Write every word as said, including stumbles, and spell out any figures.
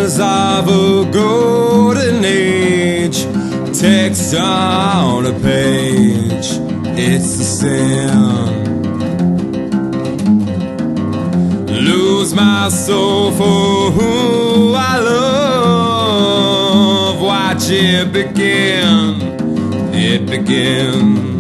Promise of a golden age, text on a page, it's a sin. Lose my soul for who I love, watch it begin, it begins.